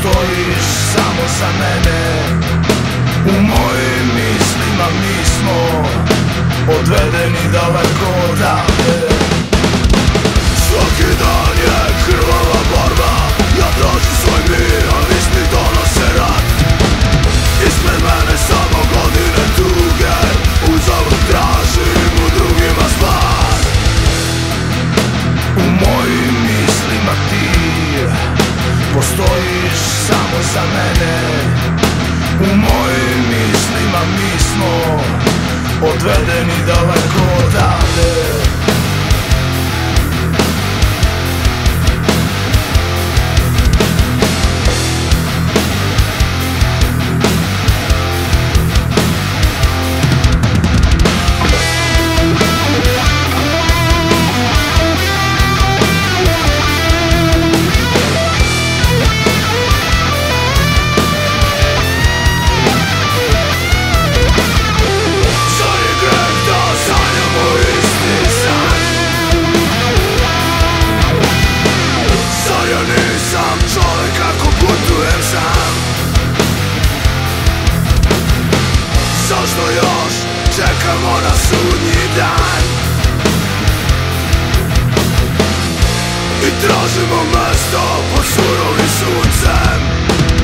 Postojiš samo za mene. U mojim mislima mi smo odvedeni daleko odavde. Svaki dan je krvava borba, ja tražim svoj mir, a vis mi donose rat. Ispred mene samo godine tuge, uzalud tražim u drugima stvar. U mojim mislima ti postojiš samo za mene. U mojim mislima mi smo odvedeni daleko odavde. Zašto još čekamo na sudnji dan i tražimo mesto pod surovim suncem?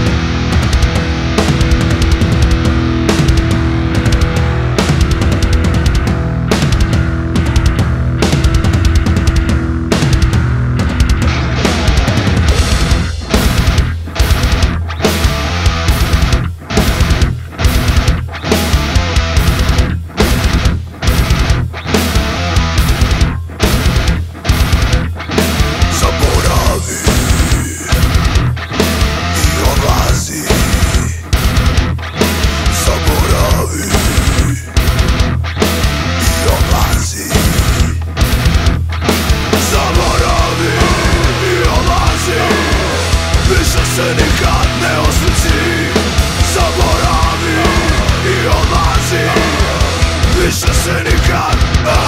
Se nikad ne osvrci, zaboravi i odlazi. Više se nikad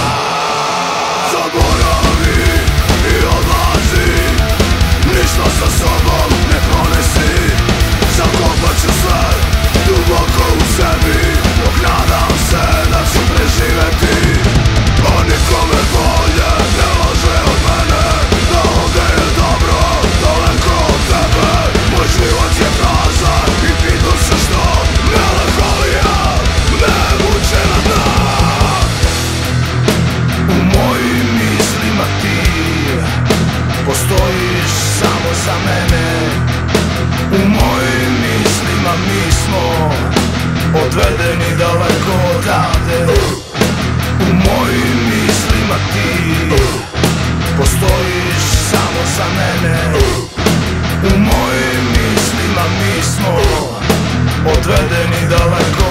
zaboravi i odlazi. Ništa sa sobom ne ponesi, zakopat ću sve duboko u sebi, dok nadam se da ću preživeti. A nikome bolje ne laže od mene, da ovde je dobro daleko od tebe. Moj život je prazan i pitam se što melanholija me vuče na dna. U mojim mislima ti postojiš samo za mene. U mojim mislima mi smo odvedeni daleko odavde. U mojim mislima ti postojiš samo za mene. U mojim mislima mi smo odvedeni daleko